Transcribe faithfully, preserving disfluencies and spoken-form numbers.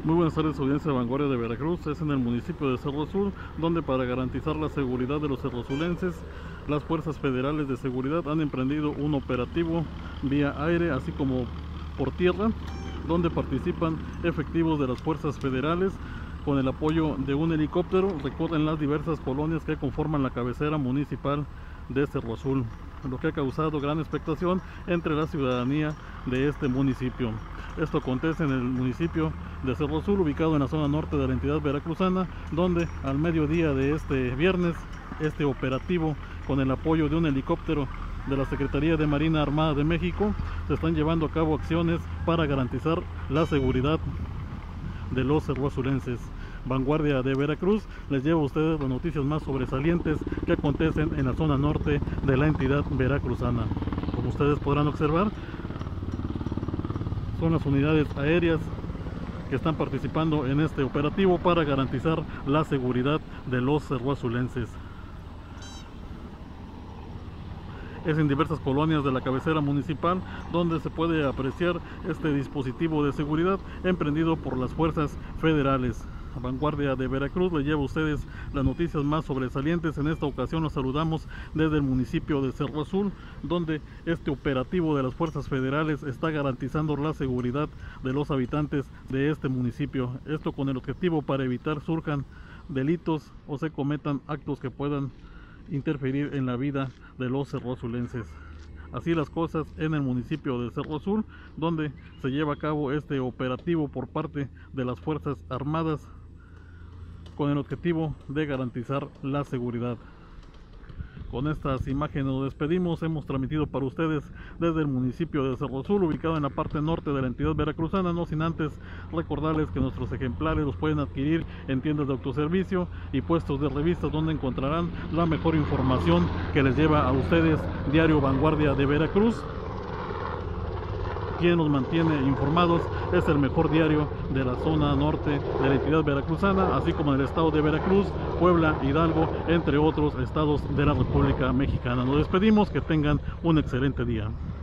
Muy buenas tardes, audiencia de Vanguardia de Veracruz. Es en el municipio de Cerro Azul, donde para garantizar la seguridad de los cerroazulenses, las fuerzas federales de seguridad han emprendido un operativo vía aire, así como por tierra, donde participan efectivos de las fuerzas federales con el apoyo de un helicóptero. Recorren las diversas colonias que conforman la cabecera municipal de Cerro Azul, lo que ha causado gran expectación entre la ciudadanía de este municipio. Esto acontece en el municipio de Cerro Azul, ubicado en la zona norte de la entidad veracruzana, donde al mediodía de este viernes, este operativo con el apoyo de un helicóptero de la Secretaría de Marina Armada de México, se están llevando a cabo acciones para garantizar la seguridad de los cerroazulenses. Vanguardia de Veracruz les lleva a ustedes las noticias más sobresalientes que acontecen en la zona norte de la entidad veracruzana. Como ustedes podrán observar, son las unidades aéreas que están participando en este operativo para garantizar la seguridad de los cerroazulenses. Es en diversas colonias de la cabecera municipal donde se puede apreciar este dispositivo de seguridad emprendido por las fuerzas federales. Vanguardia de Veracruz le lleva a ustedes las noticias más sobresalientes. En esta ocasión los saludamos desde el municipio de Cerro Azul, donde este operativo de las fuerzas federales está garantizando la seguridad de los habitantes de este municipio. Esto con el objetivo para evitar surjan delitos o se cometan actos que puedan interferir en la vida de los cerroazulenses. Así las cosas en el municipio de Cerro Azul, donde se lleva a cabo este operativo por parte de las Fuerzas Armadas con el objetivo de garantizar la seguridad. Con estas imágenes nos despedimos. Hemos transmitido para ustedes desde el municipio de Cerro Azul, ubicado en la parte norte de la entidad veracruzana, no sin antes recordarles que nuestros ejemplares los pueden adquirir en tiendas de autoservicio y puestos de revistas, donde encontrarán la mejor información que les lleva a ustedes Diario Vanguardia de Veracruz. Quien nos mantiene informados es el mejor diario de la zona norte de la entidad veracruzana, así como en el estado de Veracruz, Puebla, Hidalgo, entre otros estados de la República Mexicana. Nos despedimos, que tengan un excelente día.